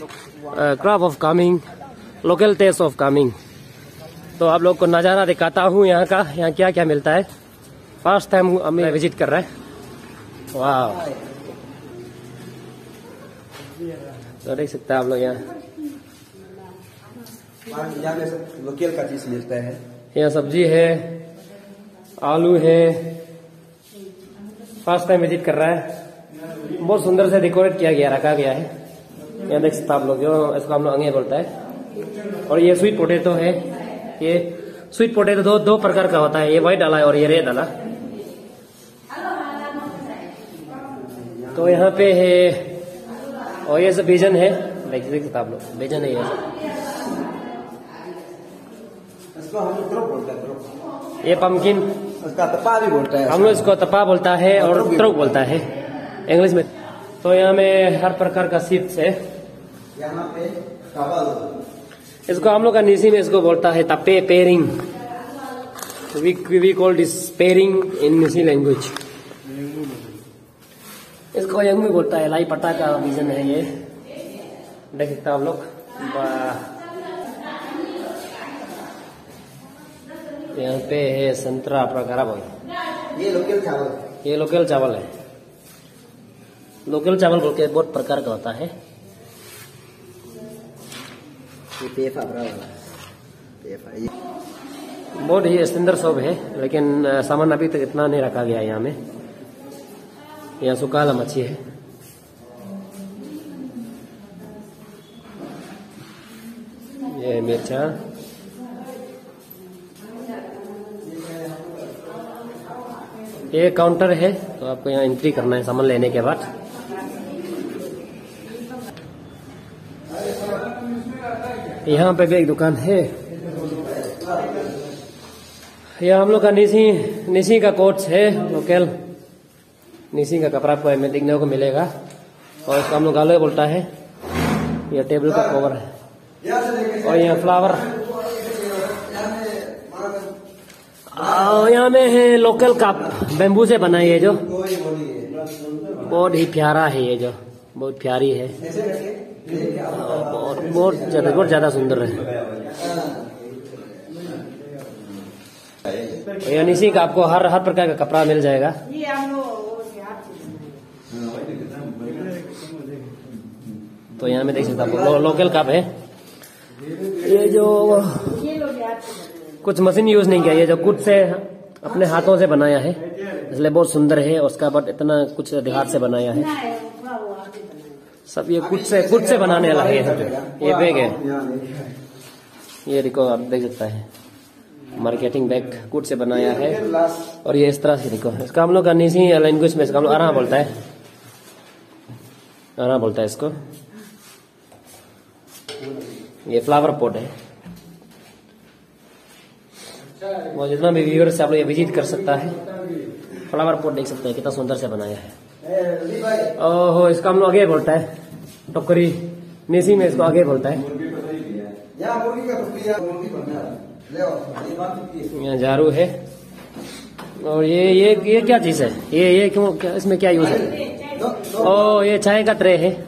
Craft of कामिंग, local taste of कामिंग। तो आप लोग को नज़ारा दिखाता हूँ यहाँ का, यहाँ क्या क्या मिलता है। फर्स्ट टाइम हमें विजिट कर रहा है। वाह, तो देख सकते हैं आप लोग यहाँ लोकल का चीज मिलता है। यहाँ सब्जी है, आलू है। फर्स्ट टाइम विजिट कर रहा है। बहुत सुंदर से डेकोरेट किया गया, रखा गया है। यहाँ देख सकते आप लोग, जो इसको हम लोग अंगे बोलता है। और ये स्वीट पोटैटो है। ये स्वीट पोटैटो दो प्रकार का होता है, ये व्हाइट वाला और ये रेड वाला। तो यहाँ पे है, और ये सब बीजन है, देख सकते आप लोग, बीजन है ये सब। इसको हम लोग त्रुक बोलते हैं। ये पम्पकिन, उसका तपा भी बोलता है। हम लोग इसको तपा बोलता है और त्रुक बोलता है इंग्लिश में। तो यहाँ में हर प्रकार का सीड्स है। यहाँ पे चावल, इसको हम लोग का नीसी में इसको बोलता है तपे पेरिंग। वी कॉल दिस पेरिंग इन नीसी लैंग्वेज। इसको यंग में बोलता है। लाई पट्टा का बीजन है ये, देख सकते आप लोग। यहाँ पे है संतरा प्रकार बोल। ये लोकल चावल, ये लोकल चावल है। लोकल चावल बोल के बहुत प्रकार का होता है। ये पेफा वाला पेफा, ये बहुत ही स्टैंडर्ड शॉप है, लेकिन सामान अभी तक इतना नहीं रखा गया है यहाँ में। यहाँ सुकाला मच्छी है। ये मिर्चा, ये काउंटर है। तो आपको यहाँ एंट्री करना है सामान लेने के बाद। यहाँ पे भी एक दुकान है। यह हम लोग का निसी का कोट्स है, लोकल निसी का कपड़ा आपको में देखने को मिलेगा। और इसको हम लोग गालो बोलता है। यह टेबल का कवर है। और यहाँ फ्लावर, यहाँ में है लोकल कप, बेम्बू से बना है जो बहुत ही प्यारा है। ये जो बहुत प्यारी है, बहुत ज्यादा सुंदर है। यानी इसी का आपको हर प्रकार का कपड़ा मिल जाएगा। तो यहाँ में देख सकते आप लोकल कप है। ये जो कुछ मशीन यूज नहीं किया, ये जो खुद से अपने हाथों से बनाया है, इसलिए बहुत सुंदर है। उसका बट इतना कुछ हाथ से बनाया है सब। ये खुद से बनाने वाला है। ये बैग है, ये देखो आप देख सकता है, मार्केटिंग बैग खुद से बनाया है। और ये इस तरह से देखो, इसका हम लोग का निसी लैंग्वेज में इसका हम लोग आरा बोलता है। आरा बोलता है इसको। ये फ्लावर पॉट है। वो जितना भी व्यूअर्स आप लोग ये विजिट कर सकता है। फ्लावर पॉट देख सकते हैं कितना सुंदर से बनाया है। ओहो, इसका हम लोग आगे बोलता है टोकरी, निसी में इसको आगे बोलता है। यहाँ झाड़ू है। और ये क्या चीज है? ये क्यों, इसमें क्या यूज है? ओ, ये चाय का ट्रे है।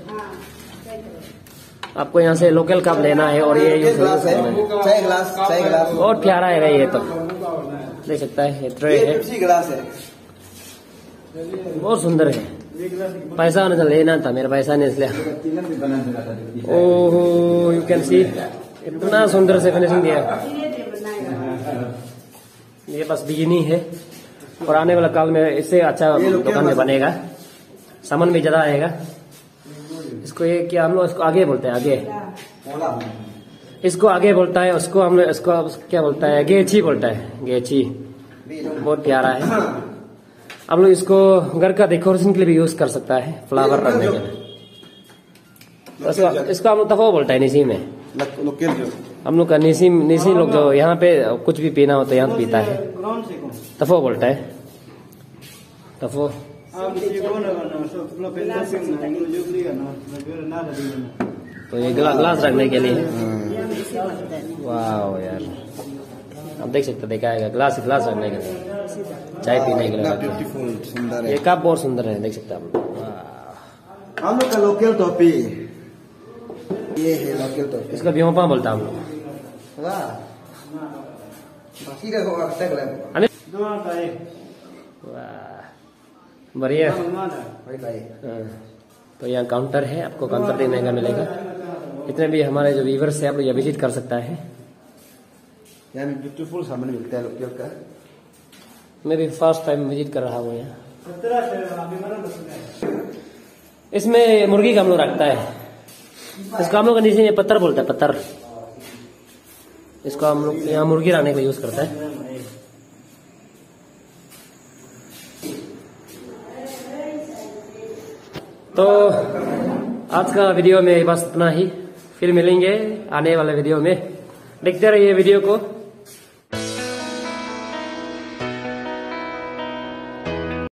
आपको यहाँ से लोकल कप लेना है और ये यूज करना है। चाय ग्लास बहुत प्यारा है ये, तो देख सकता है। ये ट्रे है, ग्लास है, बहुत सुंदर है। पैसा नहीं लेना था, मेरा पैसा नहीं इसलिए। ओहो, यू कैन सी इतना सुंदर से फिनिशिंग दिया। ये बस बिजनी है और आने वाला काल में इससे अच्छा दुकान में बनेगा, सामान भी ज्यादा आएगा। इसको ये क्या हम लोग इसको आगे बोलते हैं, आगे इसको आगे बोलता है। उसको हम लोग इसको क्या बोलता है? गेची बोलता है, गेची। बहुत प्यारा है। आप लोग इसको घर का डेकोरेशन के लिए भी यूज कर सकता है, फ्लावर रखने के लिए। इसको हम लोग तफो बोलता है निसी में। हम लोग का निसी लोग जो यहाँ पे कुछ भी पीना हो तो यहाँ पीता है, तफो बोलता है, तफो। तो ये ग्लास रखने के लिए। वाह यार, आप देख सकते, देखा है ग्लास रखने के लिए, चाय पीने के लिए। ब्यूटीफुल, सुंदर है। ये कप बहुत सुंदर है, देख सकते हैं आप। हम लोग का लोकल टोपी, ये है लोकल तो इसको ब्योपा बोलता हम लोग। वाह बाकी का होगा तक लग वाह बढ़िया। भाई भाई हाँ, तो यहाँ काउंटर है, आपको काउंटर पे महंगा मिलेगा। इतने भी हमारे जो व्यूवर्स है आप लोग यहाँ विजिट कर सकता है। यहाँ भी ब्यूटीफुल सामान मिलता है लोकल का। मैं भी फर्स्ट टाइम विजिट कर रहा हूँ यहाँ। इसमें मुर्गी का हम लोग रखता है, इसको हम लोग नीचे में पत्थर बोलता है, पत्थर। इसको हम लोग यहाँ मुर्गी रखने के लिए यूज करता है। तो आज का वीडियो में बस इतना ही, फिर मिलेंगे आने वाले वीडियो में। देखते रहिए वीडियो को।